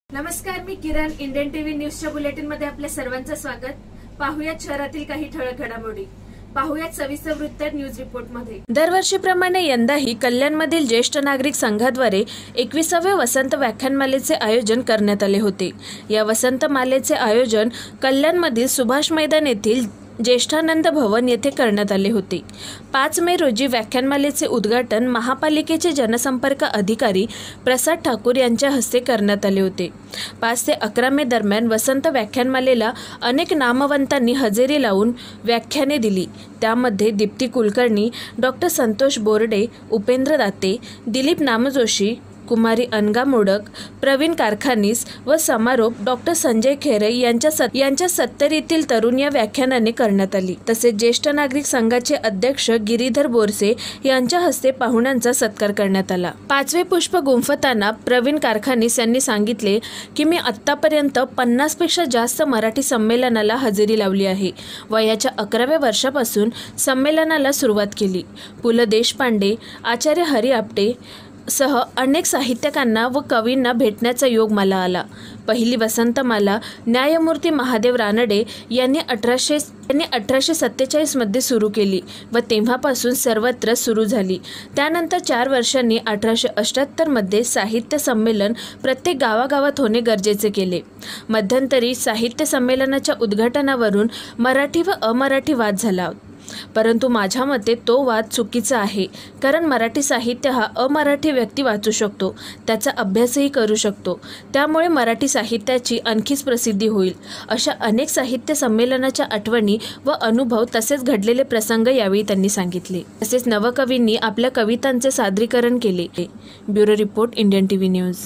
नमस्कार, मी Kiran. Indian TV न्यूजच्या बुलेटिन मध्ये आपल्या सर्वांचं स्वागत. पाहुयात शहरातील काही ठळक घडामोडी. पाहुयात सविस्तर वृत्त न्यूज रिपोर्ट मध्ये. दरवर्षीप्रमाणे यंदाही कल्याणमधील ज्येष्ठ नागरिक संघाद्वारे 21व्या वसंत व्याख्यानमालेचे आयोजन करण्यात आले होते. या वसंत मालेचे आयोजन कल्याणमधील सुभाष मैदान येथील ज्येष्ठानंद भवन येथे करण्यात आले होते. 5 मे रोजी व्याख्यानमालेचे उद्घाटन महापालिकेचे जनसंपर्क अधिकारी प्रसाद ठाकूर यांच्या हस्ते करण्यात आले होते. 5 ते 11 मे दरम्यान वसंत व्याख्यानमालेला अनेक नामवंतांनी हजेरी लावून व्याख्याने दिली. त्यामध्ये दीप्ती कुलकर्णी, डॉक्टर संतोष बोर्डे, उपेंद्र दाते, दिलीप नामजोशी, कुमारी अनगा मोडक, प्रवीण कारखानीस व समारोप डॉक्टर संजय खेरे यांच्या 70तील तरुण या व्याख्यानाने करण्यात आली. तसेच ज्येष्ठ नागरिक संघाचे अध्यक्ष गिरीधर बोरसे यांच्या हस्ते पाहुण्यांचा सत्कार करण्यात आला. 5वे पुष्प गुंफताना प्रवीण कारखानीस यांनी सांगितले की मी आतापर्यंत 50 पेक्षा जास्त मराठी संमेलनाला हजेरी लावली आहे. वयाच्या 11व्या वर्षापासून संमेलनाला सुरुवात केली. पु ल देशपांडे, आचार्य हरी आपटे सह अनेक साहित्यिकांना व कवींना भेटण्याचा योग मला आला. पहिली वसंतमाला न्यायमूर्ती महादेव रानडे यांनी 1847 मध्ये सुरू केली व तेव्हापासून सर्वत्र सुरू झाली. त्यानंतर 4 वर्षांनी 1878 मध्ये साहित्य संमेलन प्रत्येक गावागावात होणे गरजेचे केले. मध्यंतरी साहित्य संमेलनाच्या उद्घाटनावरून मराठी व अमराठी वाद झाला, परंतु माझ्या मते तो वाद चुकीचा आहे. कारण मराठी साहित्य हा अमराठी व्यक्ती वाचू शकतो, त्याचा अभ्यासही करू शकतो. त्यामुळे मराठी साहित्याची आणखीच प्रसिद्धी होईल. अशा अनेक साहित्य संमेलनाच्या आठवणी व अनुभव तसेच घडलेले प्रसंग यावेळी त्यांनी सांगितले. तसेच नवकवींनी आपल्या कवितांचे सादरीकरण केले. Bureau report, Indian TV news.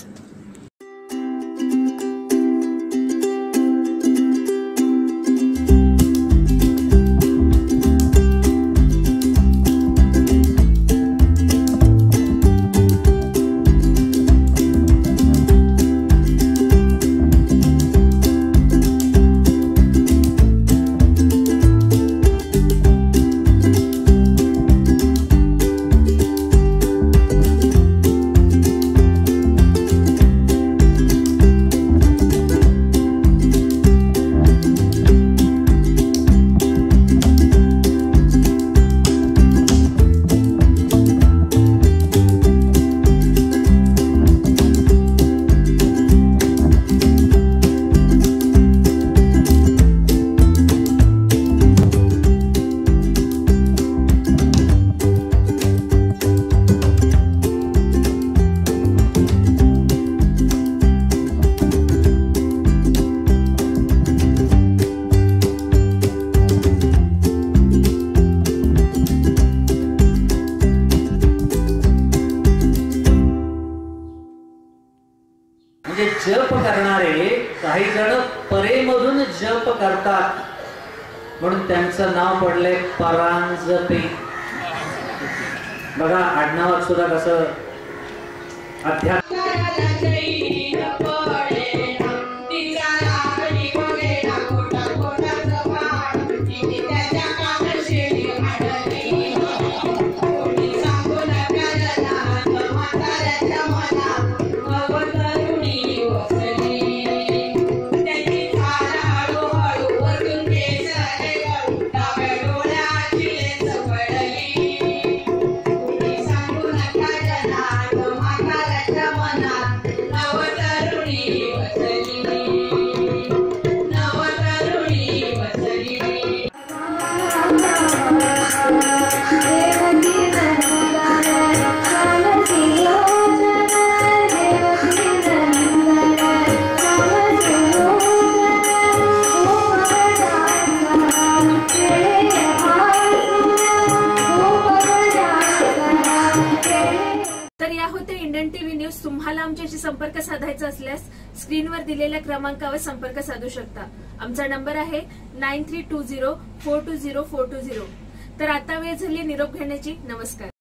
म्हणजे जप करणारे काही जण परेमधून जप करतात म्हणून त्यांचं नाव पडलंय परांजपे. बघा आडनावात सुद्धा कसं अध्यात्म इंडियन टीव्ही न्यूज. तुम्हाला आमच्याशी संपर्क साधायचा असल्यास स्क्रीनवर दिलेल्या क्रमांकावर संपर्क साधू शकता. आमचा नंबर आहे 9320420420. तर आता वेळ झाली निरोप घेण्याची. नमस्कार.